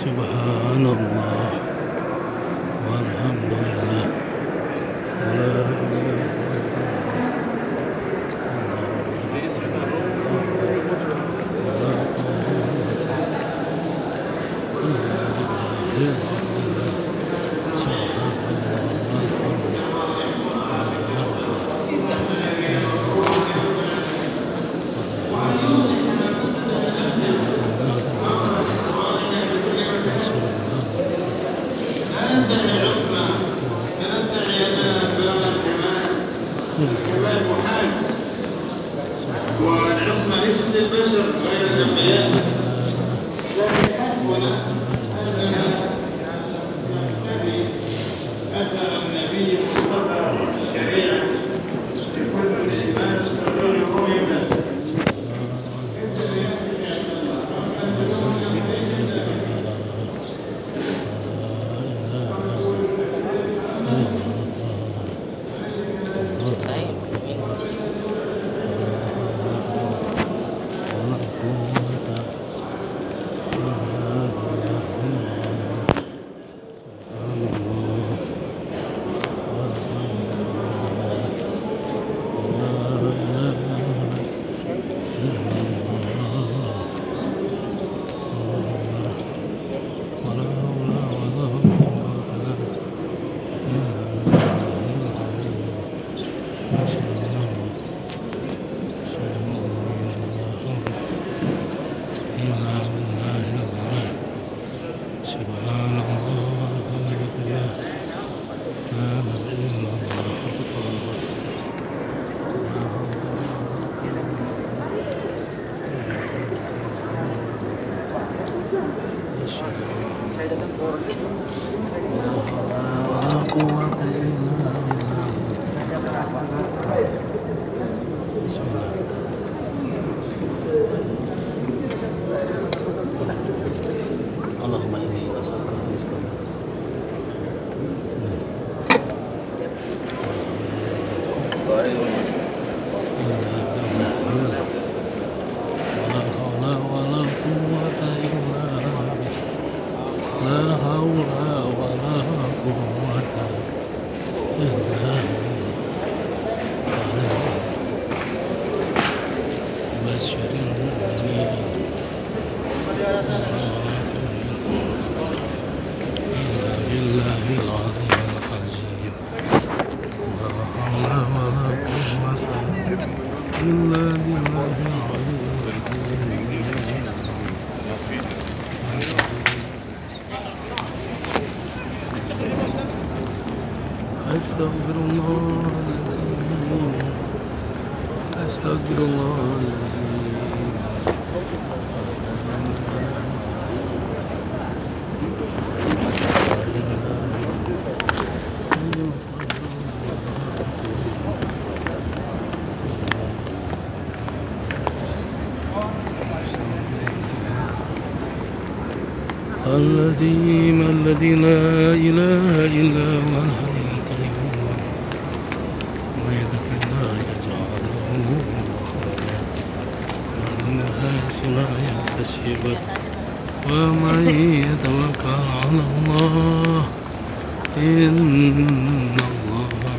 Subhanallah, walhamdulillah, wala كمال محال والعصمة ليست للبشر غير الأنبياء، لكن حسبنا أننا نتبع أثر النبي مصطفى الشريعة لكل الإيمان تستطيع رؤيته. Allahumma inni as'aluka rizqan Astaghfirullah الذي لا إله إلا هو الحي القيوم ومن يذكر الله يجعل له مخرجا ومن حيث لا يحتسب ومن يتوكل على الله إن الله